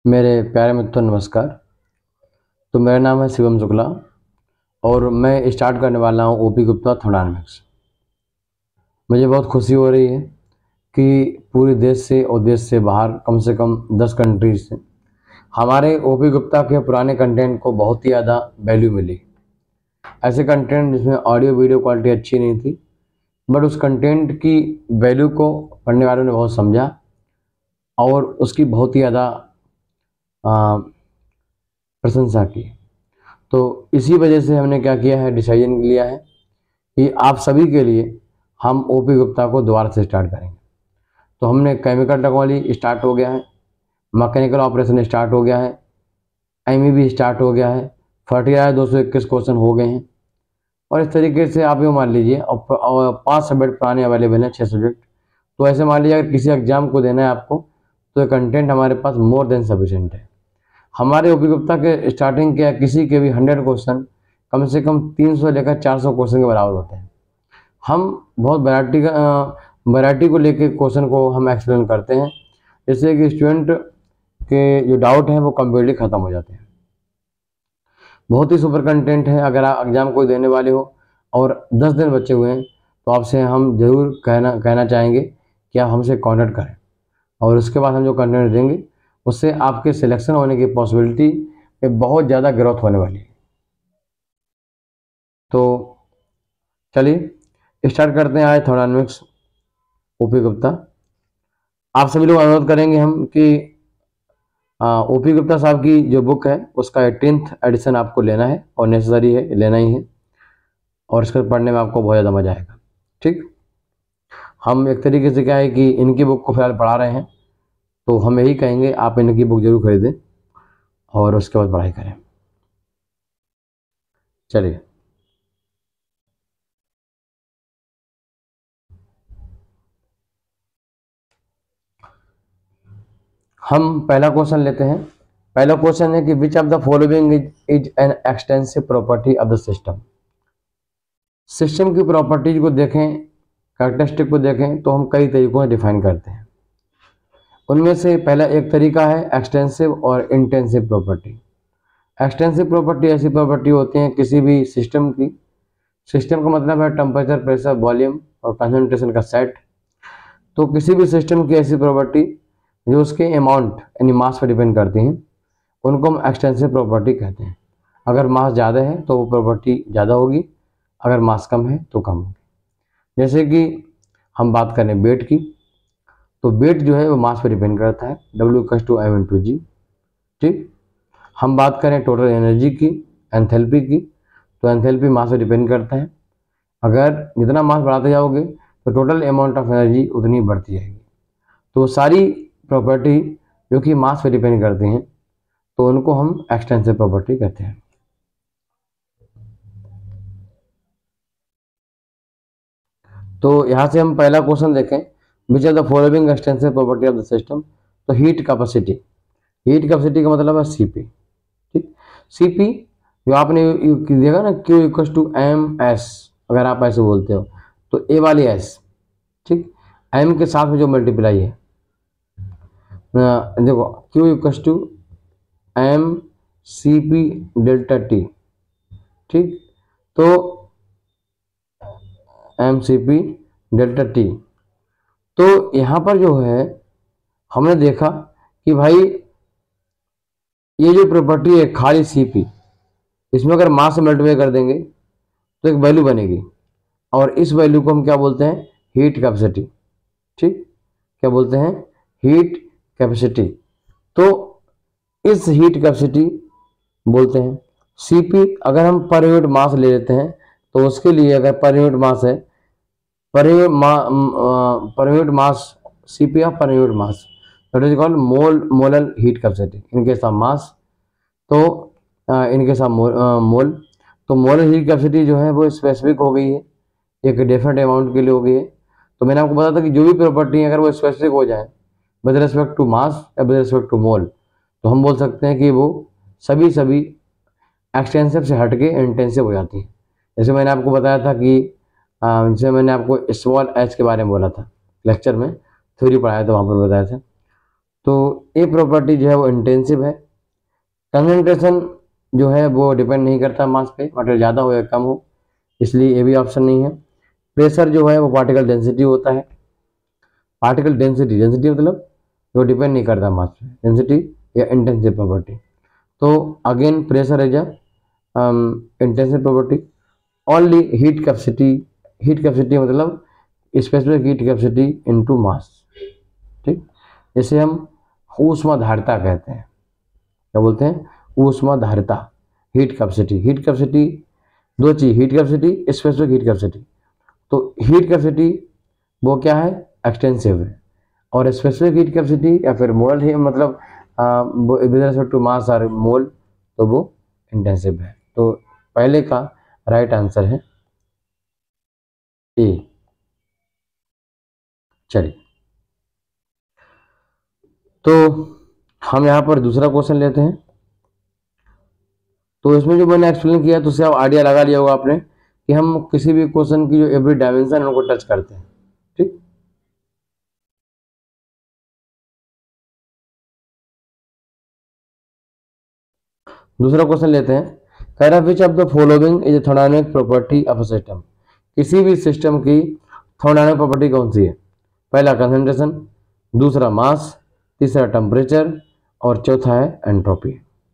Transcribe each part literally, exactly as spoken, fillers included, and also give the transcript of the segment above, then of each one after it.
मेरे प्यारे मित्रों नमस्कार। तो मेरा नाम है शिवम शुक्ला और मैं स्टार्ट करने वाला हूँ ओपी गुप्ता थर्मोडायनामिक्स। मुझे बहुत खुशी हो रही है कि पूरे देश से और देश से बाहर कम से कम दस कंट्रीज से हमारे ओपी गुप्ता के पुराने कंटेंट को बहुत ही ज़्यादा वैल्यू मिली। ऐसे कंटेंट जिसमें ऑडियो वीडियो क्वालिटी अच्छी नहीं थी, बट उस कंटेंट की वैल्यू को पढ़ने वालों ने बहुत समझा और उसकी बहुत ही ज़्यादा प्रशंसा की। तो इसी वजह से हमने क्या किया है, डिसीजन लिया है कि आप सभी के लिए हम ओपी गुप्ता को दोबारा से स्टार्ट करेंगे। तो हमने केमिकल टेक्नोलॉजी स्टार्ट हो गया है, मैकेनिकल ऑपरेशन स्टार्ट हो गया है, एमई भी स्टार्ट हो गया है, फर्टिलाइजर दो सौ इक्कीस क्वेश्चन हो गए हैं और इस तरीके से आप ये मान लीजिए और पाँच सब्जेक्ट पुराने अवेलेबल हैं, छः सब्जेक्ट। तो ऐसे मान लीजिए अगर किसी एग्जाम को देना है आपको तो ये कंटेंट हमारे पास मोर देन सफिशेंट है। हमारे ओपी गुप्ता के स्टार्टिंग के किसी के भी हंड्रेड क्वेश्चन कम से कम तीन सौ लेकर चार सौ क्वेश्चन के बराबर होते हैं। हम बहुत वैरायटी का वैरायटी को लेकर क्वेश्चन को हम एक्सप्लेन करते हैं, जिससे कि स्टूडेंट के जो डाउट हैं वो कम्प्लीटली ख़त्म हो जाते हैं। बहुत ही सुपर कंटेंट है। अगर आप एग्ज़ाम कोई देने वाले हो और दस दिन बचे हुए हैं तो आपसे हम ज़रूर कहना कहना चाहेंगे कि आप हमसे कॉन्टैक्ट करें और उसके बाद हम जो कंटेंट देंगे उससे आपके सिलेक्शन होने की पॉसिबिलिटी में बहुत ज़्यादा ग्रोथ होने वाली है। तो चलिए स्टार्ट करते हैं आज थर्मोडायनामिक्स ओपी गुप्ता। आप सभी लोग अनुरोध करेंगे हम कि ओपी गुप्ता साहब की जो बुक है उसका एटीनथ एडिशन आपको लेना है और नेसेसरी है, लेना ही है और इसको पढ़ने में आपको बहुत ज़्यादा मज़ा आएगा। ठीक, हम एक तरीके से क्या है कि इनकी बुक को फिलहाल पढ़ा रहे हैं, तो हम यही कहेंगे आप इनकी बुक जरूर खरीदें और उसके बाद पढ़ाई करें। चलिए हम पहला क्वेश्चन लेते हैं। पहला क्वेश्चन है कि which of the following is is an extensive property of the system. System की प्रॉपर्टीज को देखें, कैरेक्टरिस्टिक को देखें तो हम कई तरीकों से डिफाइन करते हैं। उनमें से पहला एक तरीका है एक्सटेंसिव और इंटेंसिव प्रॉपर्टी। एक्सटेंसिव प्रॉपर्टी ऐसी प्रॉपर्टी होती हैं किसी भी सिस्टम की। सिस्टम का मतलब है टेम्परेचर, प्रेशर, वॉल्यूम और कंसंट्रेशन का सेट। तो किसी भी सिस्टम की ऐसी प्रॉपर्टी जो उसके अमाउंट यानी मास पर डिपेंड करती हैं, उनको हम एक्सटेंसिव प्रॉपर्टी कहते हैं। अगर मास ज़्यादा है तो वो प्रॉपर्टी ज़्यादा होगी, अगर मास कम है तो कम होगी। जैसे कि हम बात करें वेट की, तो वेट जो है वो मास पर डिपेंड करता है, W equals to M into G. ठीक, हम बात करें टोटल एनर्जी की, एंथैल्पी की, तो एंथैल्पी मास पर डिपेंड करता है। अगर जितना मास बढ़ाते जाओगे तो टोटल अमाउंट ऑफ एनर्जी उतनी बढ़ती जाएगी। तो सारी प्रॉपर्टी जो कि मास पर डिपेंड करती हैं तो उनको हम एक्सटेंसिव प्रॉपर्टी कहते हैं। तो यहाँ से हम पहला क्वेश्चन देखें, which are the following extensive property of the system. तो हीट कैपेसिटी, हीट कैपेसिटी का मतलब है सीपी। ठीक, सीपी जो आपने देखा ना, Q equals to M S, अगर आप ऐसे बोलते हो तो ए वाली एस, ठीक, एम के साथ में जो मल्टीप्लाई है, देखो Q equals to M C P delta T. ठीक, तो M C P delta T. तो यहाँ पर जो है हमने देखा कि भाई ये जो प्रॉपर्टी है खाली सीपी, इसमें अगर मास से मल्टीप्लाई कर देंगे तो एक वैल्यू बनेगी और इस वैल्यू को हम क्या बोलते हैं, हीट कैपेसिटी। ठीक, क्या बोलते हैं, हीट कैपेसिटी। तो इस हीट कैपेसिटी बोलते हैं। सीपी अगर हम पर यूनिट मास ले लेते हैं तो उसके लिए अगर पर यूनिट मास है, पर यूनिट मा, पर यूनिट मास सीपी या per unit mass, that is called mole molar heat capacity in case of mass. तो इन केस ऑफ मोल, तो मोलर हीट कैपेसिटी जो है वो स्पेसिफिक हो गई है, एक डिफरेंट अमाउंट के लिए हो गई है। तो मैंने आपको बताया था कि जो भी प्रॉपर्टी अगर वो स्पेसिफिक हो जाए विद रिस्पेक्ट टू मास या विद रिस्पेक्ट टू मोल, तो हम बोल सकते हैं कि वो सभी सभी एक्सटेंसिव से हटके इंटेंसिव हो जाती है। जैसे मैंने आपको बताया था कि जैसे मैंने आपको स्मॉल एच के बारे में बोला था लेक्चर में, थ्योरी पढ़ाया था, वहाँ पर बताया था। तो ए प्रॉपर्टी जो है वो इंटेंसिव है। कंसंट्रेशन जो है वो डिपेंड नहीं करता मास पे, मटेरियल ज़्यादा हो या कम हो, इसलिए ये भी ऑप्शन नहीं है। प्रेशर जो है वो पार्टिकल डेंसिटी होता है। पार्टिकल डेंसिटी, डेंसिटी मतलब वो डिपेंड नहीं करता मास पे, डेंसिटी या इंटेंसिव प्रॉपर्टी। तो again pressure is a intensive property. Only heat capacity, heat capacity मतलब specific heat capacity into mass, ठीक। जैसे हम ऊष्माधारिता कहते हैं, क्या बोलते हैं, ऊष्माधारिता, हीट कैपेसिटी। हीट कैपेसिटी दो चीज, heat capacity, specific heat capacity. तो हीट कैपेसिटी वो क्या है, एक्सटेंसिव है, और स्पेसिफिक हीट कैपेसिटी या फिर मोल है, मतलब विद रिस्पेक्ट टू मास और मोल, तो वो इंटेंसिव है। तो पहले का राइट आंसर है ए। चलिए, तो हम यहाँ पर दूसरा क्वेश्चन लेते हैं। तो इसमें जो मैंने एक्सप्लेन किया तो उससे आप आइडिया लगा लिया होगा आपने कि हम किसी भी क्वेश्चन की जो एवरी डायमेंशन है उनको टच करते हैं, ठीक। दूसरा क्वेश्चन लेते हैं। कह रहा which of the following is thermodynamic property of a system. किसी भी सिस्टम की थर्मोडायनामिक प्रॉपर्टी कौन सी है? पहला कंसंट्रेशन, दूसरा मास, तीसरा टेम्परेचर और चौथा है एंट्रोपी।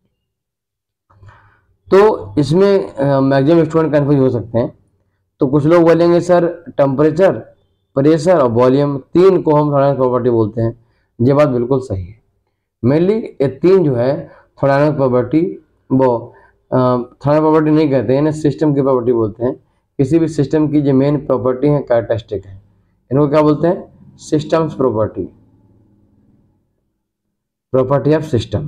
तो इसमें मैक्सिमम स्टूडेंट कंफ्यूज हो सकते हैं। तो कुछ लोग बोलेंगे सर टेम्परेचर, प्रेशर और वॉल्यूम, तीन को हम थर्मोडायनामिक प्रॉपर्टी बोलते हैं। ये बात बिल्कुल सही है। मेनली ये तीन जो है थर्मोडायनामिक प्रॉपर्टी, वो थर्मोडायनामिक प्रॉपर्टी नहीं कहते हैं, इन्हें सिस्टम की प्रॉपर्टी बोलते हैं। किसी भी सिस्टम की जो मेन प्रॉपर्टी है, कैरेक्टरिस्टिक है, इनको क्या बोलते हैं? Systems property, property of system.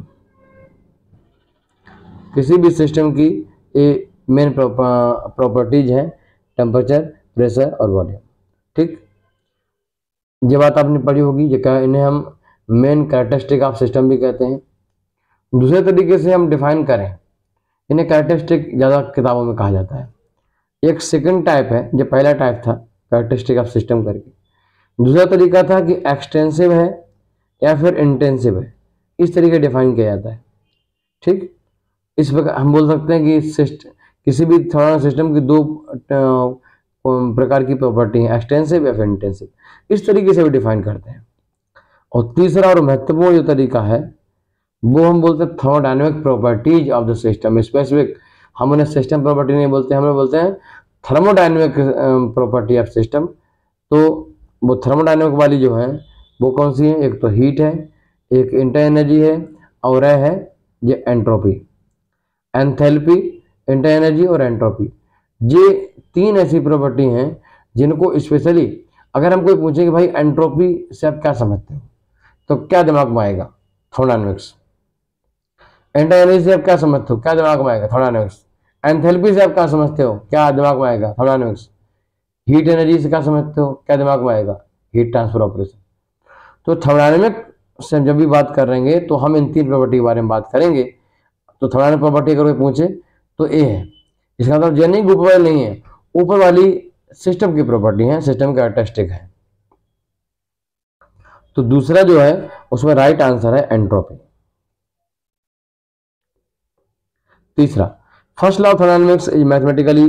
किसी भी सिस्टम की ये मेन प्रॉपर्टीज है, टेम्परेचर, प्रेशर और वॉल्यूम, ठीक। ये बात आपने पढ़ी होगी। ये क्या, इन्हें हम मेन कैरेक्टरिस्टिक ऑफ सिस्टम भी कहते हैं। दूसरे तरीके से हम डिफाइन करें, इन्हें कैरेक्टरिस्टिक ज़्यादा किताबों में कहा जाता है। एक सेकंड टाइप है, जो पहला टाइप था कैरेक्टरिस्टिक ऑफ सिस्टम करके। दूसरा तरीका था कि एक्सटेंसिव है या फिर इंटेंसिव है, इस तरीके डिफाइन किया जाता है, ठीक। इस प्रकार हम बोल सकते हैं कि सिस्ट किसी भी थर्मल सिस्टम की दो प्रकार की प्रॉपर्टी है, एक्सटेंसिव या फिर इंटेंसिव, इस तरीके से भी डिफाइन करते हैं। और तीसरा और महत्वपूर्ण जो तरीका है वो हम बोलते हैं thermodynamic properties of the system. Specific हम उन्हें सिस्टम प्रॉपर्टी नहीं बोलते, हम बोलते हैं थर्मोडायनामिक प्रॉपर्टी ऑफ सिस्टम। तो वो थर्मोडायनामिक वाली जो है वो कौन सी है? एक तो हीट है, एक इंटर एनर्जी है, और है ये एंट्रोपी, एंथैल्पी, इंटर एनर्जी और एंट्रोपी। ये तीन ऐसी प्रॉपर्टी हैं जिनको स्पेशली अगर हम कोई पूछे कि भाई एंट्रोपी से आप क्या समझते हो, तो क्या दिमाग में आएगा? थर्मोडायनामिक्स। इंटर एनर्जी से आप क्या समझते हो? क्या दिमाग में आएगा? थर्मोडायनामिक्स। एंथैल्पी से आप क्या समझते हो? क्या दिमाग में आएगा? थर्मोडायनामिक्स। हीट एनर्जी से क्या समझते हो? क्या दिमाग में आएगा? Heat transfer operation. तो थर्मोडायनामिक से जब भी बात करेंगे तो हम इन तीन प्रॉपर्टी के बारे में बात करेंगे। तो थर्मोडायनामिक प्रॉपर्टी अगर कोई पूछे तो ए है, इसका मतलब ये नहीं ऊपर वाली नहीं है, ऊपर वाली सिस्टम की प्रॉपर्टी है, सिस्टम का कैरेक्टरिस्टिक है। तो दूसरा जो है उसमें राइट आंसर है एंट्रोपी। तीसरा, first law of thermodynamics is mathematically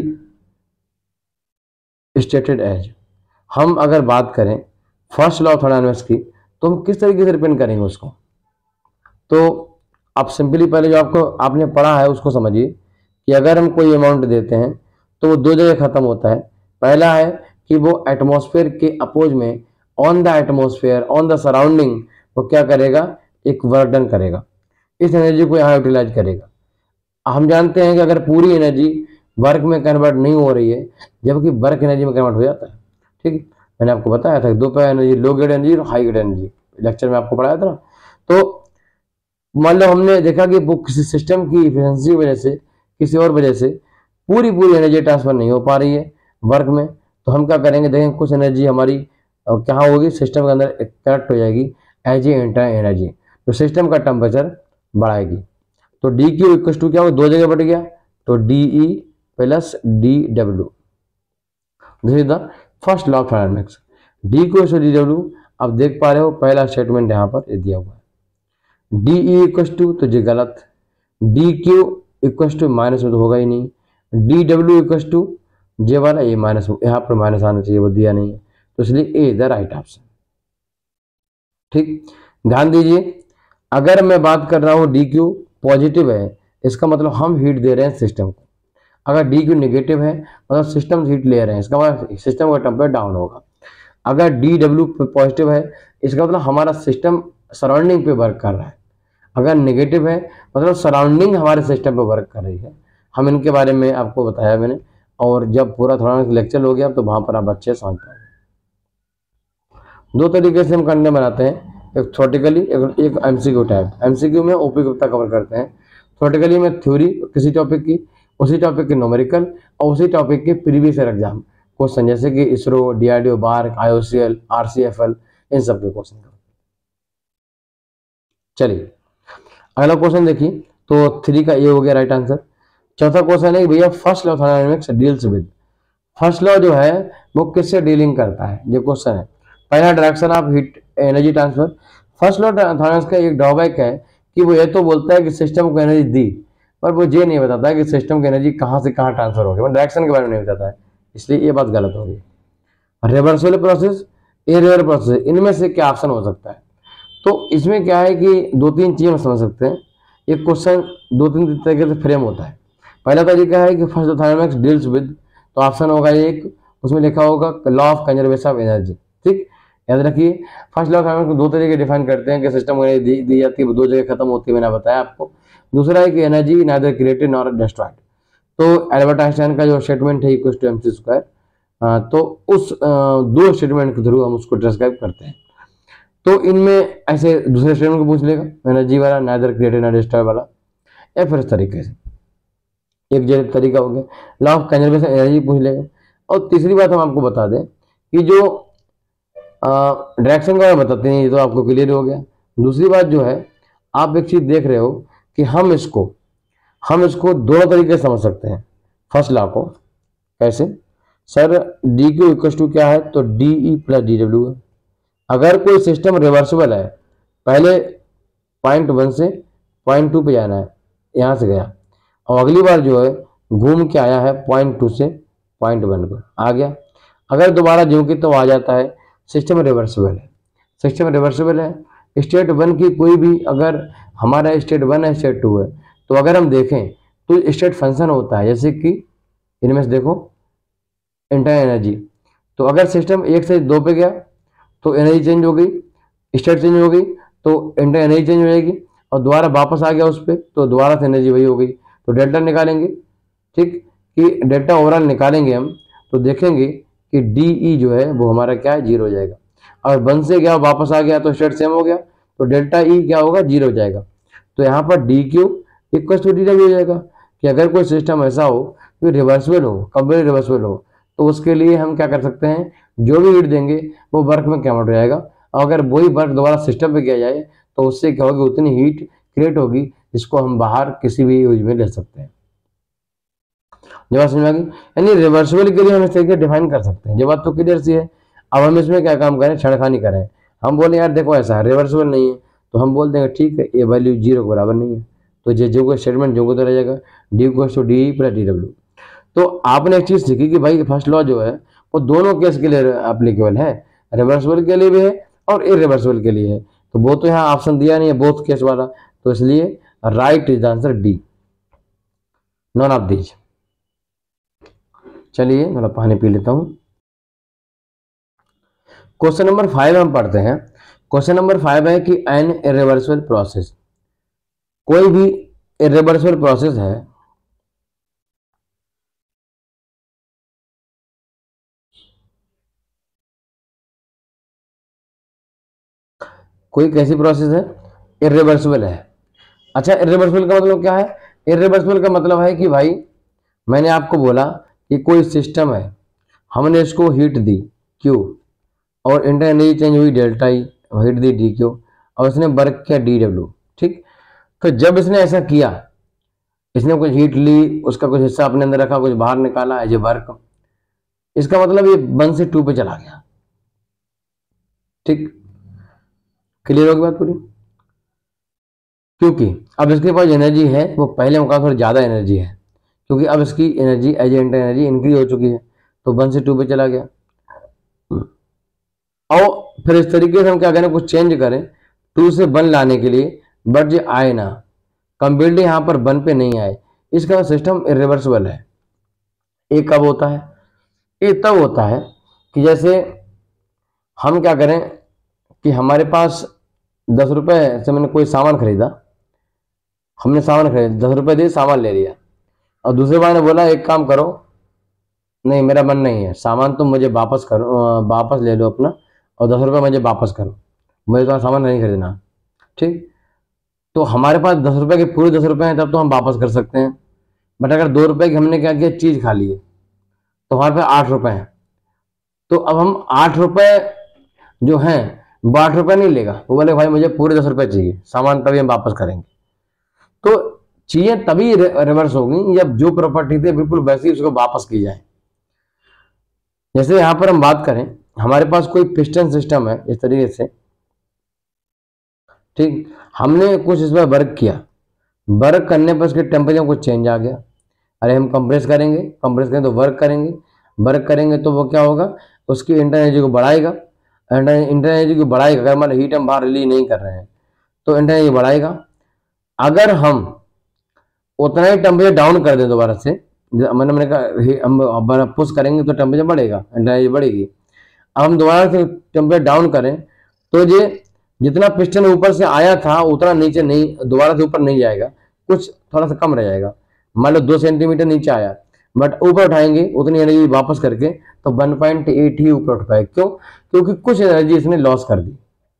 stated as. हम अगर बात करें फर्स्ट लॉ ऑफ थर्मोडायनामिक्स की तो हम किस तरीके से रिप्रेजेंट करेंगे उसको? तो आप सिंपली पहले जो आपको आपने पढ़ा है उसको समझिए कि अगर हम कोई अमाउंट देते हैं तो वो दो जगह खत्म होता है। पहला है कि वो एटमॉस्फेयर के अपोज में, on the atmosphere, on the surrounding, वो क्या करेगा? एक वर्क डन करेगा, इस एनर्जी को यहाँ यूटिलाइज करेगा। हम जानते हैं कि अगर पूरी एनर्जी वर्क में कन्वर्ट नहीं हो रही है, जबकि वर्क एनर्जी में कन्वर्ट हो जाता है, ठीक है। मैंने आपको बताया था दो प्रकार एनर्जी, लो ग्रेड एनर्जी और हाई ग्रेड एनर्जी, लेक्चर में आपको पढ़ाया था ना। तो मान लो हमने देखा कि वो किसी सिस्टम की इफिशिएंसी की वजह से, किसी और वजह से पूरी पूरी एनर्जी ट्रांसफर नहीं हो पा रही है वर्क में, तो हम क्या करेंगे? देखें कुछ एनर्जी हमारी क्या होगी, सिस्टम के अंदर कनेक्ट हो जाएगी एज ए इंटर एनर्जी, तो सिस्टम का टेम्परेचर बढ़ाएगी। तो डी की इक्वल टू क्या हो, दो जगह बढ़ गया, तो D E plus D W. This is the first law of thermodynamics, D को डी डब्ल्यू। आप देख पा रहे हो पहला स्टेटमेंट यहाँ पर दिया हुआ है, डी ई इक्वस टू, तो ये गलत। D Q equals to minus में तो होगा ही नहीं। D W equals to J वाला ये माइनस, यहाँ पर माइनस आना चाहिए, वो दिया नहीं है, तो इसलिए A is the right option. ठीक, ध्यान दीजिए, अगर मैं बात कर रहा हूँ डी क्यू पॉजिटिव है, इसका मतलब हम हीट दे रहे हैं सिस्टम को। अगर डी क्यू निगेटिव है मतलब सिस्टम हीट ले रहे हैं, इसका मतलब सिस्टम का टेम्परेचर डाउन होगा। अगर डी डब्ल्यू पॉजिटिव है, इसका मतलब हमारा सिस्टम सराउंडिंग पे वर्क कर रहा है। अगर नेगेटिव है मतलब सराउंडिंग हमारे सिस्टम पे वर्क कर रही है। हम इनके बारे में आपको बताया मैंने, और जब पूरा थोड़ा लेक्चर हो गया तो वहां पर आप अच्छे समझ पाएंगे। दो तरीके से हम कंटेंट बनाते हैं, एक थ्योरेटिकली, एक एमसीक्यू टाइप। एमसीक्यू में ओपी गुप्ता कवर करते हैं, थ्योरेटिकली में थ्योरी किसी टॉपिक की, उसी टॉपिक के न्यूमेरिकल और उसी टॉपिक के प्रीवियस ईयर एग्जाम क्वेश्चन, जैसे कि ISRO, DRDO, BARC, IOCL, RCFL, इन सब के क्वेश्चन। चलिए अगला क्वेश्चन देखिए, तो थ्री का ए हो गया राइट आंसर। चौथा क्वेश्चन है भैया, first law of thermodynamics deals with. First law जो है वो किससे डीलिंग करता है, ये क्वेश्चन है। पहला direction of heat energy transfer. First law thermodynamics का एक ड्रॉबैक है कि वो ये तो बोलता है कि सिस्टम को एनर्जी दी, पर वो ये नहीं बताता है कि सिस्टम की एनर्जी कहाँ से कहाँ ट्रांसफर होगी, मतलब डायरेक्शन के बारे में नहीं बताता है, इसलिए ये बात गलत होगी। रिवर्सिबल प्रोसेस, इररिवर्सिबल प्रोसेस, इनमें से क्या ऑप्शन हो सकता है? तो इसमें क्या है कि दो तीन चीजें हम समझ सकते हैं। एक क्वेश्चन दो तीन तरीके से फ्रेम होता है। पहला तरीका है कि फर्स्ट थर्मोडायनामिक्स डील्स विद, तो ऑप्शन होगा एक, उसमें लिखा होगा law of conservation of energy. ठीक, याद रखिए, फर्स्ट लॉ ऑफ थर्मोडायनामिक्स को दो तरीके डिफाइन करते हैं कि सिस्टम को एनर्जी दी जाती है, दो जगह खत्म होती है, मैंने बताया आपको। दूसरा है कि energy neither created nor destroyed. तो एल्बर्ट आइंस्टाइन का जो स्टेटमेंट है इक्वल टू एमसी स्क्वायर, तो उस दो स्टेटमेंट के थ्रू हम उसको डिस्क्राइब करते हैं। तो इनमें ऐसे दूसरे स्टेटमेंट को पूछ लेगा एनर्जी वाला, नाइदर क्रिएटेड नॉर डिस्ट्रॉयड वाला, या फिर इस तरीके से एक जो तरीका हो गया लॉ ऑफ कंजर्वेशन एनर्जी पूछ लेगा। और तीसरी बात हम आपको बता दें कि जो डायरेक्शन का बताते हैं, ये तो आपको क्लियर हो गया। दूसरी बात जो है, आप एक चीज देख रहे हो कि हम इसको हम इसको दोनों तरीके से समझ सकते हैं। फर्स्ट लॉ को कैसे, sir D Q equal to क्या है, तो D E plus D W है। अगर कोई सिस्टम रिवर्सिबल है, पहले पॉइंट वन से पॉइंट टू पे जाना है, यहाँ से गया, और अगली बार जो है घूम के आया है पॉइंट टू से पॉइंट वन पर आ गया, अगर दोबारा ज्यों की तो आ जाता है, सिस्टम रिवर्सिबल है। सिस्टम रिवर्सिबल है, स्टेट वन की कोई भी, अगर हमारा स्टेट वन है स्टेट टू है, तो अगर हम देखें तो स्टेट फंक्शन होता है, जैसे कि इनमें से देखो इंटरनल एनर्जी, तो अगर सिस्टम एक से दो पे गया तो एनर्जी चेंज हो गई, स्टेट चेंज हो गई, तो इंटरनल एनर्जी चेंज हो जाएगी, और दोबारा वापस आ गया उस पर तो दोबारा से एनर्जी वही हो गई, तो डेल्टा निकालेंगे। ठीक, कि डेल्टा ओवरऑल निकालेंगे हम, तो देखेंगे कि डी ई जो है वो हमारा क्या है, जीरो हो जाएगा। और वन से गया वापस आ गया तो स्टेट सेम हो गया, तो डेल्टा ई क्या होगा, जीरो हो जाएगा। तो यहाँ पर D Q equal to D W हो जाएगा कि अगर कोई सिस्टम ऐसा हो कि रिवर्सिबल हो, कंप्लीट रिवर्सिबल हो, तो उसके लिए हम क्या कर सकते हैं, जो भी हीट देंगे वो वर्क में कन्वर्ट हो जाएगा, और अगर वही वर्क दोबारा सिस्टम पे किया जाए तो उससे क्या होगी, उतनी हीट क्रिएट होगी जिसको हम बाहर किसी भी यूज में ले सकते हैं। जब समझ में आ गई, यानी रिवर्सिबल के लिए हम इस तरीके डिफाइन कर सकते हैं। जब बात तो क्लियर सी है। अब हम इसमें क्या काम करें, छेड़खानी करें, हम बोले यार देखो ऐसा रिवर्सिबल नहीं है, तो हम बोल देंगे ठीक है ये वैल्यू जीरो के बराबर नहीं है, तो जो जो को स्टेटमेंट जो को तो रह जाएगा D equal to D plus D W. तो आपने एक चीज सीखी कि भाई फर्स्ट लॉ जो है वो दोनों केस के लिए एप्लीकेबल है, रिवर्सिबल के लिए भी है और इरिवर्सिबल के लिए है। तो वो तो यहाँ ऑप्शन दिया नहीं है बोथ केस वाला, तो इसलिए right is answer D, none of these. चलिए थोड़ा पानी पी लेता हूं। क्वेश्चन नंबर फाइव हम पढ़ते हैं। क्वेश्चन नंबर फाइव है कि एन इरिवर्सिबल प्रोसेस, कोई भी इरिवर्सिबल प्रोसेस है कोई कैसी प्रोसेस है, इरिवर्सिबल है। अच्छा, इरिवर्सिबल का मतलब क्या है, इरिवर्सिबल का मतलब है कि भाई मैंने आपको बोला कि कोई सिस्टम है, हमने इसको हीट दी क्यू, और इंटरनल एनर्जी चेंज हुई डेल्टा ई, हीट दी डी क्यू, और इसने वर्क किया डी डब्ल्यू। ठीक, तो जब इसने ऐसा किया, इसने कुछ हीट ली, उसका कुछ हिस्सा अपने अंदर रखा, कुछ बाहर निकाला एज ए वर्क, इसका मतलब ये वन से टू पे चला गया। ठीक, क्लियर होगी बात पूरी। क्योंकि अब इसके पास एनर्जी है वो पहले मुकाबले थोड़ी ज़्यादा एनर्जी है, क्योंकि अब इसकी energy as enter energy increase हो चुकी है, तो वन से टू पे चला गया। और फिर इस तरीके से हम क्या करें, कुछ चेंज करें टू से वन लाने के लिए, बट जो आए ना कंप्लीटली यहाँ पर वन पे नहीं आए, इसका सिस्टम इरिवर्सिबल है। ये कब होता है, ये तब होता है कि जैसे हम क्या करें कि हमारे पास दस रुपए से मैंने कोई सामान खरीदा, हमने सामान खरीदा, दस रुपए दिए, सामान ले लिया, और दूसरे बार ने बोला एक काम करो, नहीं मेरा मन नहीं है, सामान तुम मुझे वापस करो, वापस ले लो अपना, और दस रुपये मुझे वापस करो, मुझे तुम्हारा सामान नहीं खरीदना। ठीक, तो हमारे पास दस रुपए के पूरे दस रुपए हैं, तब तो हम वापस कर सकते हैं। बट अगर दो रुपए की हमने क्या किया, चीज खा ली है, तो हमारे पास आठ रुपए हैं, तो अब हम आठ रुपए जो हैं वो आठ रुपए नहीं लेगा, वो बोले भाई मुझे पूरे दस रुपए चाहिए सामान, तभी हम वापस करेंगे। तो चीजें तभी रिवर्स होगी जब जो प्रॉपर्टी थी बिल्कुल वैसी उसको वापस की जाए। जैसे यहां पर हम बात करें, हमारे पास कोई पिस्टन सिस्टम है इस तरीके से, ठीक, हमने कुछ इसमें वर्क किया, वर्क करने पर उसके टेम्परेचर कुछ चेंज आ गया, अरे हम कंप्रेस करेंगे, कंप्रेस करेंगे तो वर्क करेंगे, वर्क करेंगे तो वो क्या होगा, उसकी इंटर एनर्जी को बढ़ाएगा, इंटर एनर्जी को बढ़ाएगा। अगर मान हीट हम बाहर रिलीज नहीं कर रहे हैं तो इंटर एनर्जी बढ़ाएगा। अगर हम उतना ही टेम्परेचर डाउन कर दें दोबारा से, मैंने मैंने कहा हम पुश करेंगे तो टेम्परेचर बढ़ेगा, इंटर एनर्जी बढ़ेगी। अब हम दोबारा से टेम्परेचर डाउन करें तो ये जितना पिस्टन ऊपर से आया था उतना नीचे नहीं, दोबारा से ऊपर नहीं जाएगा, कुछ थोड़ा सा कम रह जाएगा। मान लो दो सेंटीमीटर नीचे आया, बट ऊपर उठाएंगे उतनी एनर्जी वापस करके तो वन पॉइंट एट ही ऊपर उठ पाए। क्यों? क्योंकि कुछ एनर्जी इसने लॉस कर दी।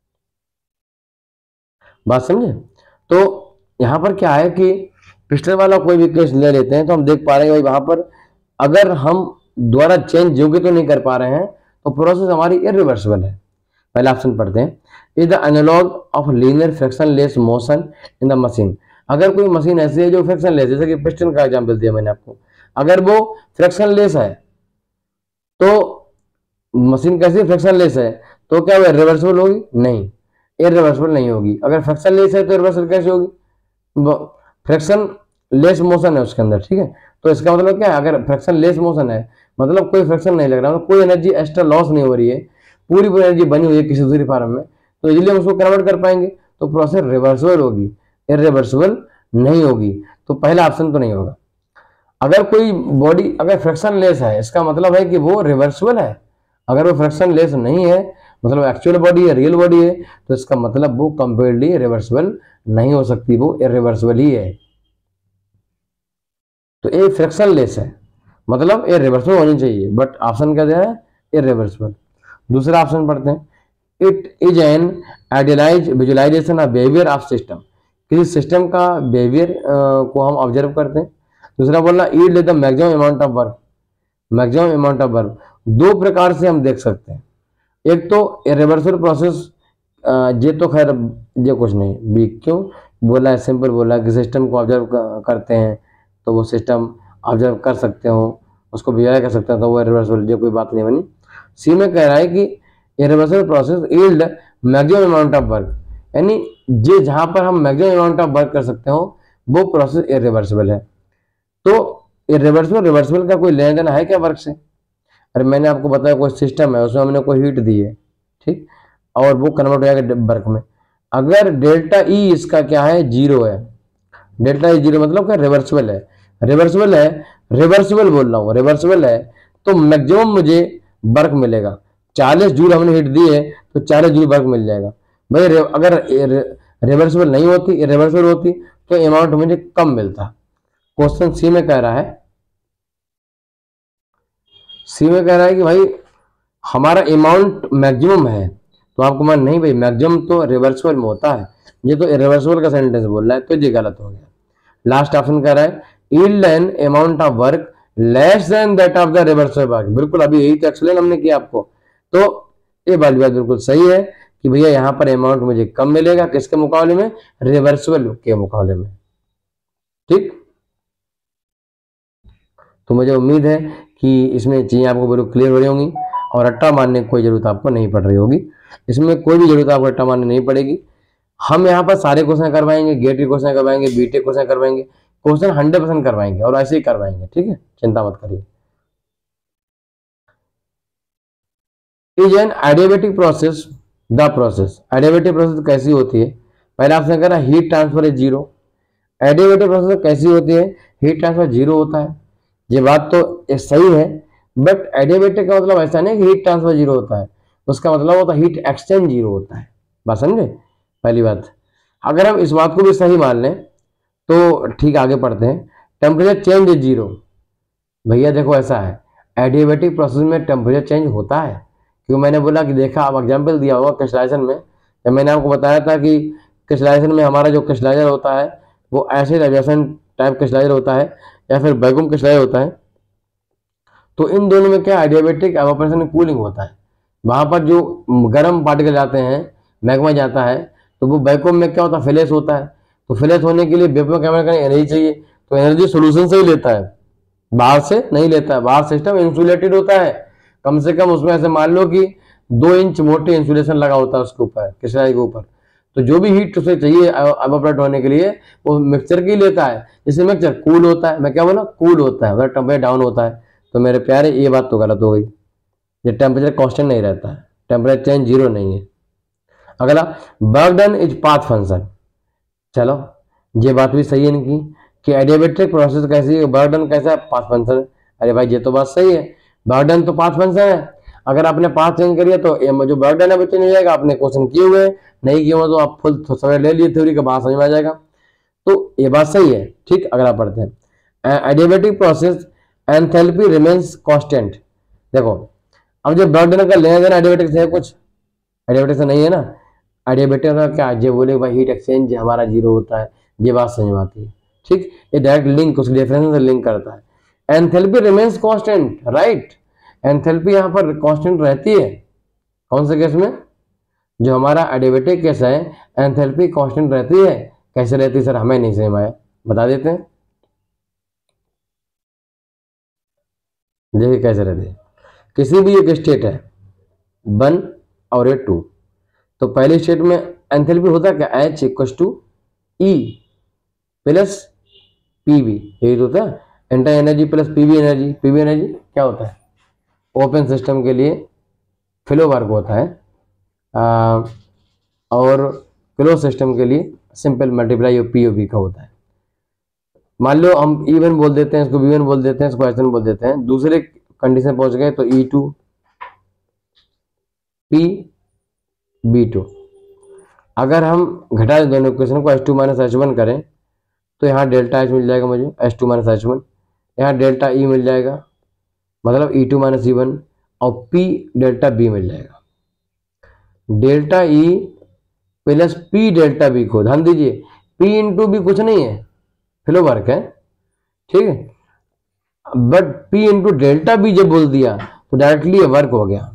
बात समझे? तो यहां पर क्या है कि पिस्टन वाला कोई भी केस ले लेते हैं तो हम देख पा रहे हैं वहां पर अगर हम दोबारा चेंज योग्य तो नहीं कर पा रहे हैं तो प्रोसेस हमारी इरिवर्सिबल है। पहला ऑप्शन पढ़ते हैं, is the analog of linear frictionless motion in the machine. अगर कोई मशीन ऐसी है जो फ्रिक्शनलेस, जैसे कि पिस्टन का एग्जांपल दिया मैंने आपको, अगर वो फ्रिक्शनलेस है तो मशीन कैसी फ्रिक्शनलेस है तो क्या वो रिवर्सिबल होगी? नहीं, इरिवर्सिबल नहीं होगी। अगर फ्रिक्शनलेस है तो रिवर्सिबल कैसे होगी? फ्रिक्शन लेस मोशन है उसके अंदर, ठीक है। तो इसका मतलब क्या है, अगर फ्रिक्शन लेस मोशन है मतलब कोई फ्रिक्शन नहीं लग रहा, मतलब कोई एनर्जी एक्स्ट्रा लॉस नहीं हो रही है, पूरी पूरी एनर्जी बनी हुई है किसी दूसरी फॉर्म में, तो इजीली हम उसको कन्वर्ट कर पाएंगे, तो प्रोसेस रिवर्सिबल होगी, इरिवर्सिबल नहीं होगी। तो पहला ऑप्शन तो नहीं होगा। अगर कोई बॉडी अगर फ्रिक्शन लेस है इसका मतलब है कि वो रिवर्सिबल है। अगर वो फ्रिक्शन लेस नहीं है मतलब एक्चुअल बॉडी है, रियल बॉडी है, तो इसका मतलब वो कंप्लीटली रिवर्सिबल नहीं हो सकती, वो इरिवर्सिबल ही है। तो ये फ्रिक्शन लेस है मतलब ये रिवर्सिबल होनी चाहिए, बट ऑप्शन क्या दिया है? इरिवर्सिबल। दूसरा ऑप्शन पढ़ते हैं, it is an idealise visualisation of behaviour of system. किसी सिस्टम का बिहेवियर को हम ऑब्जर्व करते हैं। दूसरा बोलना, yield the maximum amount of work. Maximum amount of work दो प्रकार से हम देख सकते हैं, एक तो इरिवर्सिबल प्रोसेस, ये तो खैर ये कुछ नहीं भी, क्यों बोला है, सिंपल बोला कि सिस्टम को ऑब्जर्व करते हैं तो वो सिस्टम ऑब्जर्व कर सकते हो, उसको बिहेवियर कर सकते हैं, तो वो इरिवर्सिबल, ये कोई बात नहीं बनी। सी में कह रहा है कि irreversible process yield maximum amount of work, यानी जे जहां पर हम मैक्सिमम अमाउंट ऑफ वर्क कर सकते हो वो प्रोसेस इरिवर्सिबल है। तो इरिवर्सिबल रिवर्सिबल का कोई लेना देना है क्या वर्क से? अरे मैंने आपको बताया कोई सिस्टम है उसमें हमने कोई हीट दी है, ठीक, और वो कन्वर्ट हो जाएगा वर्क में। अगर डेल्टा ई इसका क्या है? जीरो है। डेल्टा ई जीरो मतलब क्या? रिवर्सिबल है। रिवर्सिबल है, रिवर्सिबल बोल रहा हूँ, रिवर्सिबल है तो मैक्सिमम मुझे वर्क मिलेगा। चालीस जूल हमने हीट दी है तो चालीस जूल वर्क मिल जाएगा। भाई अगर रिवर्सिबल नहीं होती, रिवर्सिबल होती तो अमाउंट मुझे कम मिलता। क्वेश्चन सी में कह रहा है, सी में कह रहा है कि भाई हमारा अमाउंट मैक्सिमम है, तो आपको मान नहीं भाई मैक्सिमम तो रिवर्सिबल में होता है, ये तो इरिवर्सिबल का सेंटेंस बोल रहा है, तो ये गलत हो गया। लास्ट ऑप्शन कह रहा है, yield an amount of work less than that of the reversible work. बिल्कुल अभी यही तो एक्सप्लेन हमने किया आपको, तो ये वाली बात बिल्कुल सही है कि भैया यहाँ पर अमाउंट मुझे कम मिलेगा, किसके मुकाबले में? रिवर्सिबल के मुकाबले में, ठीक। तो मुझे उम्मीद है कि इसमें चीजें आपको बिल्कुल क्लियर हो रही होंगी और रट्टा मारने की कोई जरूरत आपको नहीं पड़ रही होगी। इसमें कोई भी जरूरत आपको रट्टा मारने नहीं पड़ेगी। हम यहाँ पर सारे क्वेश्चन करवाएंगे, गेट के क्वेश्चन करवाएंगे, बीटेक क्वेश्चन करवाएंगे, क्वेश्चन हंड्रेड परसेंट करवाएंगे और ऐसे ही करवाएंगे, ठीक है, चिंता मत करिए। Is an adiabatic process the process, adiabatic process कैसी होती है? पहला आपने कहा heat transfer is zero. Adiabatic process कैसी होती है? हीट ट्रांसफर जीरो होता है। ये बात तो सही है, बट एडियाबेटिक का मतलब ऐसा नहीं कि हीट ट्रांसफर जीरो होता है, उसका मतलब होता है हीट एक्सचेंज जीरो होता है। बात समझे? पहली बात, अगर हम इस बात को भी सही मान लें तो ठीक, आगे पढ़ते हैं। Temperature change is zero. भैया देखो ऐसा है, एडियाबेटिक प्रोसेस में टेम्परेचर चेंज होता है। क्यों मैंने बोला कि देखा, अब एग्जाम्पल दिया होगा क्रिस्टलाइजेशन में, जब मैंने आपको बताया था कि क्रिस्टलाइजेशन में हमारा जो क्रिस्टलाइजर होता है वो एसिड एब्जॉर्प्शन टाइप क्रिस्टलाइजर होता है या फिर वैक्यूम क्रिस्टलाइजर होता है। तो इन दोनों में क्या, एडियाबेटिक एवापोरेशन में कूलिंग होता है। वहां पर जो गर्म पार्टिकल जाते हैं, मैग्मा जाता है, तो वो वैक्यूम में क्या होता है, फ्लैश होता है। तो फ्लैश होने के लिए वेपर कैमरा करने एनर्जी चाहिए, तो एनर्जी सोल्यूशन से ही लेता है, बाहर से नहीं लेता है। बाहर सिस्टम इंसुलेटेड होता है, कम से कम उसमें ऐसे मान लो कि दो इंच मोटे इंसुलेशन लगा होता है उसके ऊपर, क्रिस्टलाइज के ऊपर। तो जो भी हीट उसे चाहिए एवापोरेट होने के लिए वो मिक्सचर की लेता है। जैसे मिक्सचर कूल होता है, मैं क्या बोला, कूल होता है, मतलब टेम्परेचर डाउन होता है। तो मेरे प्यारे ये बात तो गलत हो गई, ये टेम्परेचर कांस्टेंट नहीं रहता है, टेम्परेचर चेंज जीरो नहीं है। अगला, work done is path function. चलो ये बात भी सही है इनकी कि एडियाबेटिक प्रोसेस कैसी है, वर्क डन कैसा है, पाथ फंक्शन। अरे भाई ये तो बात सही है, वर्क डन तो पाथ फंक्शन है। अगर आपने पाथ चेंज करिए तो जो वर्क डन है वो चेंज हो जाएगा। आपने क्वेश्चन किए हुए, नहीं किए हुए तो आप फुल समय ले लिए थ्योरी का, बात समझ में आ जाएगा। तो ये बात सही है, ठीक। अगला पढ़ते हैं, adiabatic process enthalpy remains constant. देखो अब जो वर्क डन का लेना देना एडियाबेटिक से है, कुछ एडियाबेटिक से नहीं है ना। एडियाबेटिक का क्या, जो बोले भाई हीट एक्सचेंज हमारा जीरो होता है, ये बात समझ में आती है, ठीक। ये डायरेक्ट लिंक उस डिफरेंस से लिंक करता है। Enthalpy remains constant, right. Enthalpy यहाँ पर कांस्टेंट रहती है, कौन से केस में, जो हमारा एडियाबेटिक केस है, एंथैल्पी कांस्टेंट रहती है। कैसे रहती है सर, हमें नहीं समझ आया, बता देते हैं। देखिए कैसे रहती है, किसी भी एक स्टेट है वन और ए टू, तो पहले स्टेट में एंथैल्पी होता क्या, H equal to E plus P V, यही तो होता है, enter energy plus PV energy. PV energy क्या होता है, ओपन सिस्टम के लिए फ्लो वर्क होता है, आ, और क्लोज सिस्टम के लिए simple multiply P O V का होता है। मान लो हम ई वन बोल देते हैं, इसको वी वन बोल देते हैं, इसको एच वन बोल देते हैं। दूसरे कंडीशन पहुंच गए तो E two P B two. अगर हम घटा दें दोनों इक्वेशन को, H two minus H one करें तो यहाँ डेल्टा एच मिल जाएगा मुझे, H two minus H one, यहाँ डेल्टा ई मिल जाएगा, मतलब E two minus E one, और पी डेल्टा बी मिल जाएगा। Delta E plus P delta B को ध्यान दीजिए, पी इंटू बी कुछ नहीं है, फ्लो वर्क है, ठीक है। But P into delta B जब बोल दिया तो डायरेक्टली ये वर्क हो गया,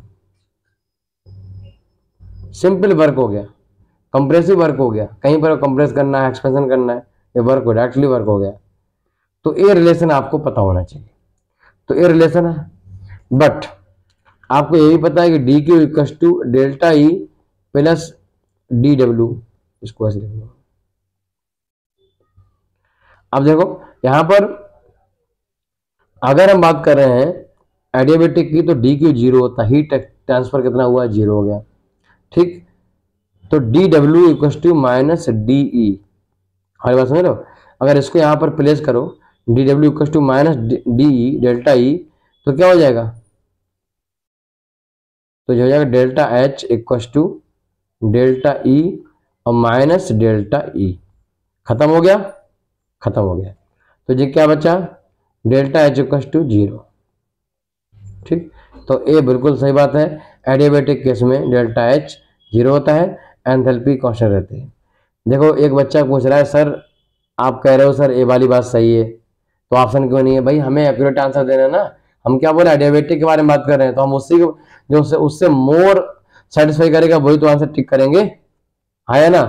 सिंपल वर्क हो गया, कंप्रेसिव वर्क हो गया। कहीं पर कंप्रेस करना है, एक्सपेंशन करना है, ये वर्क हो, डायरेक्टली वर्क हो गया। तो ये रिलेशन आपको पता होना चाहिए, तो ये रिलेशन है। बट आपको ये भी पता है कि D Q equal to delta E plus D W, इसको ऐसे लिख लो। अब देखो यहां पर अगर हम बात कर रहे हैं एडियाबेटिक की, तो डी क्यू जीरो होता है, हीट ट्रांसफर कितना हुआ, जीरो हो गया, ठीक। तो D W equal to minus D E, हमारी बात समझ लो। अगर इसको यहाँ पर प्लेस करो, D W equal to minus D E delta E, तो क्या हो जाएगा, तो जो हो जाएगा delta H equal to delta E और माइनस डेल्टा ई। खत्म हो गया, खत्म हो गया। तो ये क्या बचा, delta H equal to zero, ठीक। तो ये बिल्कुल सही बात है, एडियाबेटिक केस में डेल्टा एच जीरो होता है, एंथैल्पी कांस्टेंट रहती है। देखो एक बच्चा पूछ रहा है, सर आप कह रहे हो सर ये वाली बात सही है, तो ऑप्शन क्यों नहीं है? भाई हमें एक्यूरेट आंसर देना है ना, हम क्या बोले एडियाबेटिक के बारे में बात कर रहे हैं, तो हम उसी को जो उससे उससे मोर सेटिस्फाई करेगा वही तो आंसर टिक करेंगे, है ना।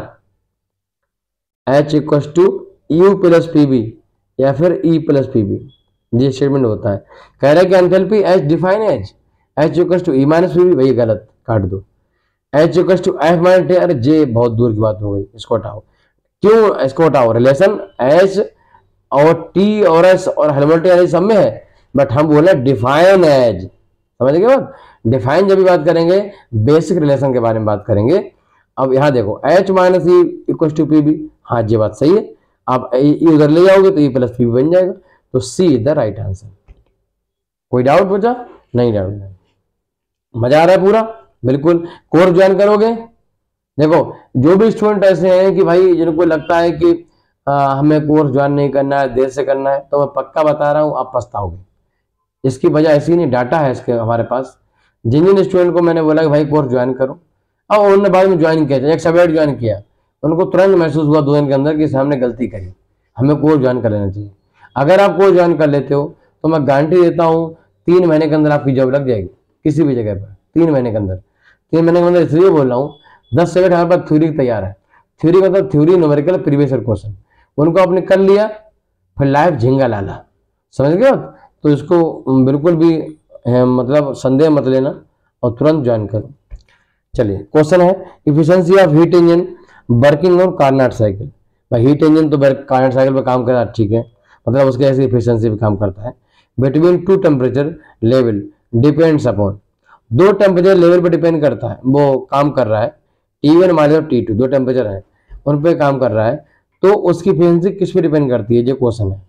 H equal to U plus P B या फिर ई प्लस पी बी, ये स्टेटमेंट होता है। कह रहे हैं कि enthalpy H define H H equal to E minus P B, भाई गलत, काट दो। H equal to F minus T, अरे जे बहुत दूर की बात हो गई, इसको हटाओ। क्यों इसको हटाओ? रिलेशन एच और टी और एस और हेल्महोल्ट्ज सब में है, बट हम बोले डिफाइन एज, समझ गए बात? डिफाइन जब भी बात करेंगे बेसिक रिलेशन के बारे में बात करेंगे। अब यहाँ देखो H minus E equal to P B, हाँ ये बात सही है। आप ई उधर ले जाओगे तो ई प्लस पी बन जाएगा, तो C is the right answer. कोई डाउट पूछा? नहीं डाउट, मजा आ रहा है पूरा? बिल्कुल। कोर्स ज्वाइन करोगे? देखो जो भी स्टूडेंट ऐसे हैं कि भाई जिनको लगता है कि आ, हमें कोर्स ज्वाइन नहीं करना है, देर से करना है, तो मैं पक्का बता रहा हूँ आप पछताओगे। इसकी वजह ऐसी नहीं, डाटा है इसके हमारे पास। जिन जिन स्टूडेंट को मैंने बोला कि भाई कोर्स ज्वाइन करो, अब उन्होंने बाद में ज्वाइन किया, एक सब्जेक्ट ज्वाइन किया, उनको तुरंत महसूस हुआ दो दिन के अंदर कि हमने गलती करी, हमें कोर्स ज्वाइन कर लेना चाहिए। अगर आप कोर्स ज्वाइन कर लेते हो तो मैं गारंटी देता हूँ तीन महीने के अंदर आपकी जॉब लग जाएगी किसी भी जगह पर, तीन महीने के अंदर। तीन महीने के अंदर इसलिए बोल रहा हूँ, दस सब्जेक्ट हमारे पास थ्योरी तैयार है। थ्योरी मतलब theory, numerical, previous year question, उनको आपने कर लिया, फिर लाइफ झिंगा लाला, समझ गए? तो इसको बिल्कुल भी है, मतलब संदेह मत लेना और तुरंत ज्वाइन करो। चलिए क्वेश्चन है efficiency of heat engine working on Carnot cycle. भाई हीट इंजन तो कार्नोट साइकिल पे काम करता है, ठीक है, मतलब उसके ऐसी इफिशिएंसी पे काम करता है। Between two temperature level depends upon, दो टेम्परेचर लेवल पर डिपेंड करता है, वो काम कर रहा है। टी वन माइनस और टी टू दो टेम्परेचर है, उन पे काम कर रहा है, तो उसकी इफिशिएंसी किस पे डिपेंड करती है, ये क्वेश्चन है।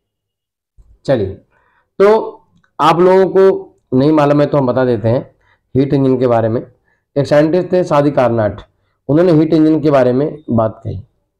चलिए तो आप लोगों को नहीं मालूम है तो हम बता देते हैं हीट इंजन के बारे में। एक साइंटिस्ट थे सादी कार्नाट, उन्होंने हीट इंजन के बारे में बात कही।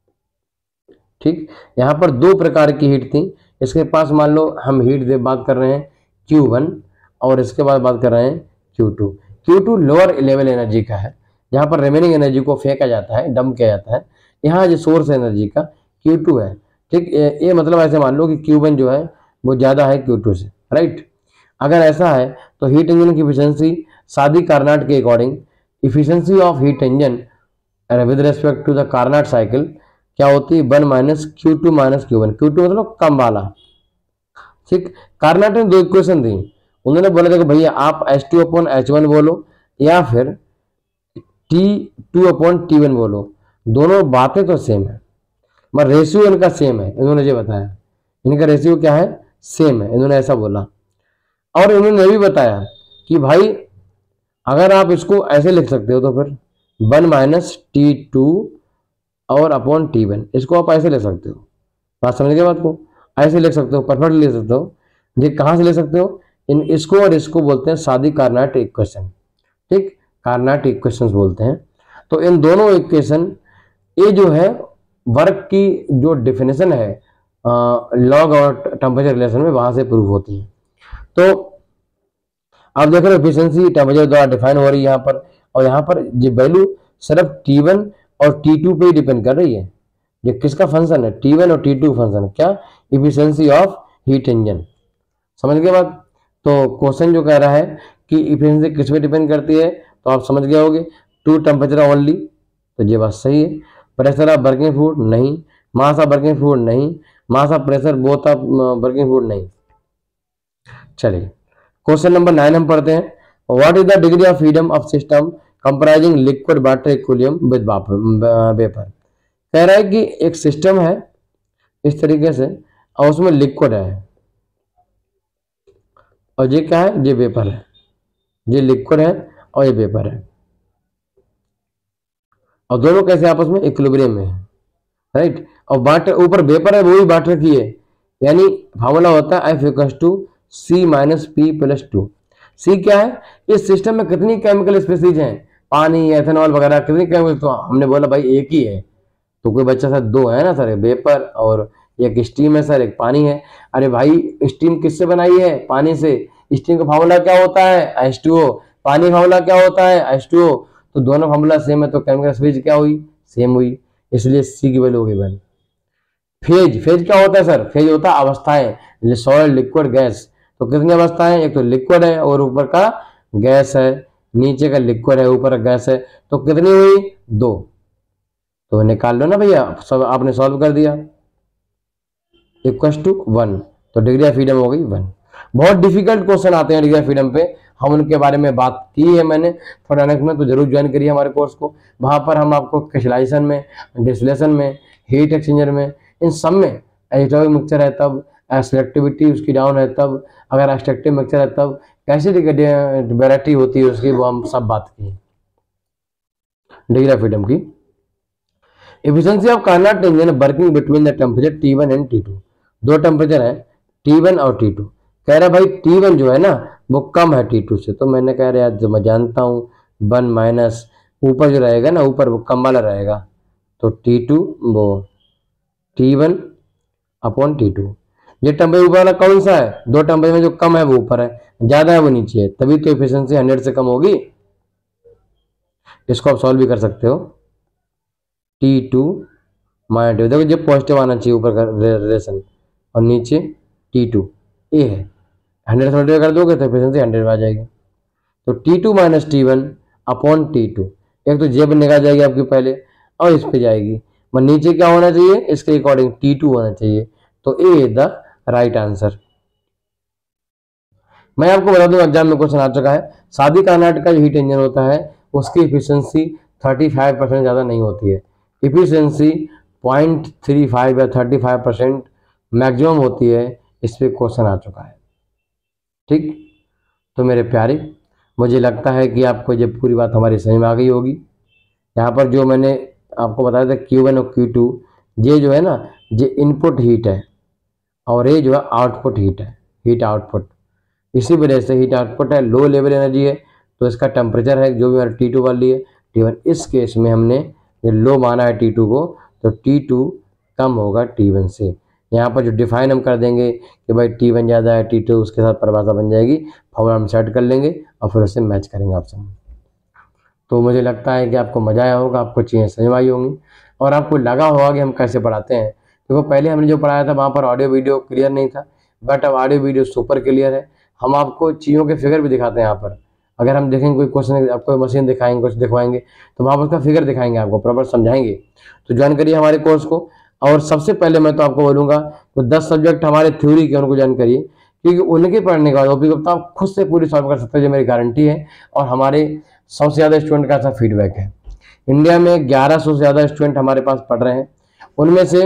ठीक, यहाँ पर दो प्रकार की हीट थी इसके पास। मान लो हम हीट दे बात कर रहे हैं क्यू वन और इसके बाद बात कर रहे हैं Q two. Q two lower level energy का है, जहाँ पर रिमेनिंग एनर्जी को फेंका जाता है, डंप किया जाता है। यहाँ जो सोर्स एनर्जी का क्यू टू है। ठीक, ये मतलब ऐसे मान लो कि क्यू वन जो है वो ज़्यादा है क्यू टू से, राइट। अगर ऐसा है तो हीट इंजन की इफिशिएंसी सादी कार्नाट के according, efficiency of heat engine with respect to the Carnot cycle क्या होती है, one minus Q two minus Q one. Q two मतलब कम वाला। ठीक, कार्नाट ने दो इक्वेशन दी, उन्होंने बोला देखो भैया आप H two upon H one बोलो या फिर T two upon T one बोलो, दोनों बातें तो सेम है, मगर रेशियो इनका सेम है। इन्होंने ये बताया इनका रेशियो क्या है, सेम है, इन्होंने ऐसा बोला। और इन्होंने ये भी बताया कि भाई अगर आप इसको ऐसे लिख सकते हो तो फिर वन माइनस टी टू और अपॉन टी वन, इसको आप ऐसे ले सकते हो। बात समझ गए बात को? ऐसे लिख सकते हो, परफेक्ट ले सकते हो। ये कहाँ से ले सकते हो, इन इसको और इसको बोलते हैं सादी कार्नाट इक्वेशन। ठीक, कार्नाट इक्वेशन बोलते हैं। तो इन दोनों इक्वेशन, ये जो है वर्क की जो डिफिनेशन है लॉग और टेम्परेचर रिलेशन में, वहां से प्रूव होती है। तो आप देख रहे हो एफिशिएंसी टेम्परेचर द्वारा डिफाइन हो रही है यहाँ पर, और यहाँ पर ये वैल्यू सिर्फ टी वन और टी टू पे ही डिपेंड कर रही है। ये किसका फंक्शन है, टी वन और टी टू फंक्शन है, क्या, इफिशिएंसी ऑफ हीट इंजन। समझ गए बात? तो क्वेश्चन जो कह रहा है कि इफिशिएंसी किस पे डिपेंड करती है, तो आप समझ गए होगे, टू टेम्परेचर ओनली, तो ये बात सही है। प्रेशर ऑफ वर्किंग फ्लूइड नहीं, मास ऑफ वर्किंग फ्लूइड नहीं, mass of pressure both of working fluid नहीं। चलिए क्वेश्चन नंबर नाइन हम पढ़ते हैं। What is the degree of freedom of system comprising liquid water equilibrium with vapour. कह रहा है कि एक सिस्टम है इस तरीके से और उसमें लिक्विड है और ये क्या है, ये वेपर है। ये लिक्विड है और ये वेपर है, और दोनों कैसे आपस में इक्विलिब्रियम में है, राइट। और वाटर ऊपर वेपर है, वो भी वाटर की है, यानी फार्मूला होता है F equals to C minus P plus two. C क्या है, इस सिस्टम में कितनी केमिकल स्पीसीज हैं, पानी, एथेनॉल वगैरह, कितनी केमिकल। तो हमने बोला भाई एक ही है, तो कोई बच्चा सर दो है ना सर, एक वेपर और एक स्टीम है सर, एक पानी है। अरे भाई स्टीम किससे बनाई है, पानी से। स्टीम का फार्मूला क्या होता है, एच टू ओ। पानी फार्मूला क्या होता है, एच टू ओ। तो दोनों फार्मूला सेम है, तो केमिकल स्पीसीज क्या हुई, सेम हुई, इसलिए सी की वैल्यू होगी वन। फेज, फेज क्या होता है सर, फेज होता है अवस्थाएं, सॉलिड, लिक्विड, गैस। तो कितनी अवस्थाएं, एक तो लिक्विड है और ऊपर का गैस है, नीचे का लिक्विड है ऊपर का गैस है, तो कितनी हुई, दो। तो निकाल लो ना भैया, सब आपने सॉल्व कर दिया, इक्वल टू वन, तो डिग्री ऑफ फ्रीडम हो गई वन। बहुत डिफिकल्ट क्वेश्चन आते हैं डिग्री ऑफ फ्रीडम पे, हम उनके बारे में बात की है मैंने थर्मोडायनेमिक्स में, तो जरूर ज्वाइन करिए हमारे कोर्स को। वहाँ पर हम आपको क्रिस्टलाइजेशन में, डिस्टिलेशन में, हीट एक्सचेंजर में, इन सब में एजिटोमिक मिक्सचर है तब, सेलेक्टिविटी उसकी डाउन है तब, अगर एक्सट्रैक्टिव मिक्सचर है तब, कैसी वेराइटी होती है उसकी, वो हम सब बात की। डिग्री ऑफ फ्रीडम की efficiency of Carnot engine working between the temperature T one and T two. दो टेम्परेचर है टी वन और टी टू। कह रहा भाई टी वन जो है ना वो कम है टी टू से, तो मैंने कह रहा यार जो मैं जानता हूँ वन माइनस ऊपर जो रहेगा ना, ऊपर वो कम वाला रहेगा, तो टी टू वो T one upon T two. ये टेम्परेचर ऊपर वाला कौन सा है? दो टेम्परेचर में जो कम है वो ऊपर है, ज्यादा है वो नीचे है, तभी तो एफिशिएंसी हंड्रेड से कम होगी। इसको आप सॉल्व भी कर सकते हो। टी टू माइनस टी, देखो जब पॉजिटिव आना चाहिए ऊपर का रिलेशन, और नीचे टी टू ए है, हंड्रेड से मल्टीप्लाई कर दोगे तो एफिशिएंसी हंड्रेड आ जाएगी। तो T two minus T one upon T two, एक तो जेब निकाल जाएगी आपकी पहले और इस पे जाएगी, पर नीचे क्या होना चाहिए इसके अकॉर्डिंग टी टू होना चाहिए, तो A is the right answer. मैं आपको बता दूं एग्जाम में क्वेश्चन आ चुका है, शादी कार्नोट का जो हीट इंजन होता है उसकी एफिशिएंसी पैंतीस परसेंट ज़्यादा नहीं होती है, एफिशिएंसी पॉइंट थ्री फाइव या थर्टी फाइव परसेंट मैक्सिमम होती है। इस पर क्वेश्चन आ चुका है। ठीक, तो मेरे प्यारे मुझे लगता है कि आपको ये पूरी बात हमारी समझ में आ गई होगी। यहाँ पर जो मैंने आपको बताया था क्यू वन और क्यू टू, ये जो है ना ये इनपुट हीट है और ये जो है आउटपुट हीट है, हीट आउटपुट। इसी वजह से हीट आउटपुट है, लो लेवल एनर्जी है, तो इसका टेम्परेचर है जो भी हमारा टी टू वाली है टी वन। इस केस में हमने ये लो माना है टी टू को, तो टी टू कम होगा टी वन से। यहाँ पर जो डिफाइन हम कर देंगे कि भाई टी वन ज़्यादा है टी टू, उसके साथ परिभाषा बन जाएगी, फॉर्मूला हम सेट कर लेंगे और फिर उससे मैच करेंगे ऑप्शन। तो मुझे लगता है कि आपको मज़ा आया होगा, आपको चीज़ें समझ आई होंगी और आपको लगा होगा कि हम कैसे पढ़ाते हैं। देखो तो पहले हमने जो पढ़ाया था वहाँ पर ऑडियो वीडियो क्लियर नहीं था, बट अब ऑडियो वीडियो सुपर क्लियर है। हम आपको चीज़ों के फिगर भी दिखाते हैं यहाँ पर। अगर हम देखेंगे कोई क्वेश्चन, आपको मशीन दिखाएंगे, कुछ दिखवाएंगे, तो वहाँ पर उसका फिगर दिखाएंगे, आपको प्रॉपर समझाएंगे। तो ज्वाइन करिए हमारे कोर्स को। और सबसे पहले मैं तो आपको बोलूँगा तो दस सब्जेक्ट हमारे थ्योरी के उनको ज्वाइन करिए, क्योंकि उनके पढ़ने के बाद ओपी गुप्ता आप खुद से पूरी सॉल्व कर सकते हो, जो मेरी गारंटी है। और हमारे सौ से ज़्यादा स्टूडेंट का ऐसा फीडबैक है। इंडिया में ग्यारह सौ से ज़्यादा स्टूडेंट हमारे पास पढ़ रहे हैं, उनमें से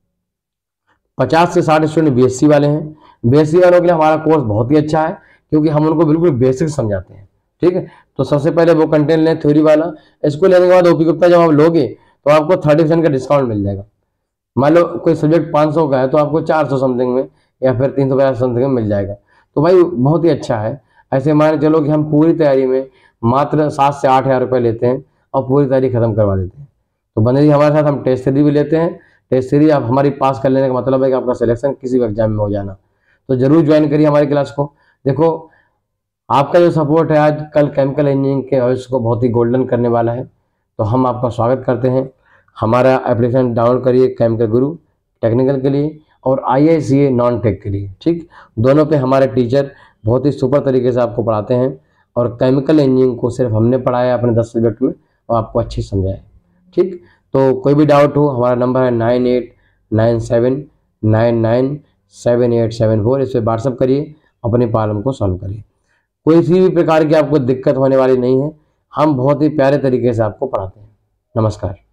पचास से साठ स्टूडेंट बीएससी वाले हैं। बीएससी वालों के लिए हमारा कोर्स बहुत ही अच्छा है, क्योंकि हम उनको बिल्कुल बेसिक समझाते हैं। ठीक है, तो सबसे पहले वो कंटेंट लें थ्योरी वाला। इसको लेने के बाद ओपी गुप्ता जब आप लोगे तो आपको थर्टी परसेंट का डिस्काउंट मिल जाएगा। मान लो कोई सब्जेक्ट पाँच सौ का है तो आपको चार सौ समथिंग में या फिर तीन सौ पचास समथिंग में मिल जाएगा। तो भाई बहुत ही अच्छा है। ऐसे मान चलो कि हम पूरी तैयारी में मात्र सात से आठ हज़ार रुपये लेते हैं और पूरी तैयारी खत्म करवा देते हैं। तो बंदे जी हमारे साथ हम टेस्ट सीरीज भी लेते हैं। टेस्ट सीरीज आप हमारी पास कर लेने का मतलब है कि आपका सिलेक्शन किसी भी एग्जाम में हो जाना। तो जरूर ज्वाइन करिए हमारी क्लास को। देखो आपका जो सपोर्ट है आज कल केमिकल इंजीनियरिंग के भविष्य को बहुत ही गोल्डन करने वाला है। तो हम आपका स्वागत करते हैं। हमारा एप्लीकेशन डाउनलोड करिए केमिकल गुरु टेक्निकल के लिए और आई आई सी ए नॉन टेक के लिए। ठीक, दोनों पे हमारे टीचर बहुत ही सुपर तरीके से आपको पढ़ाते हैं और केमिकल इंजीनियरिंग को सिर्फ हमने पढ़ाया अपने दस सब्जेक्ट में और आपको अच्छी समझाया। ठीक, तो कोई भी डाउट हो हमारा नंबर है nine eight nine seven nine nine seven eight seven four. इस पर व्हाट्सअप करिए, अपनी प्रॉब्लम को सॉल्व करिए। कोई सी भी प्रकार की आपको दिक्कत होने वाली नहीं है, हम बहुत ही प्यारे तरीके से आपको पढ़ाते हैं। नमस्कार।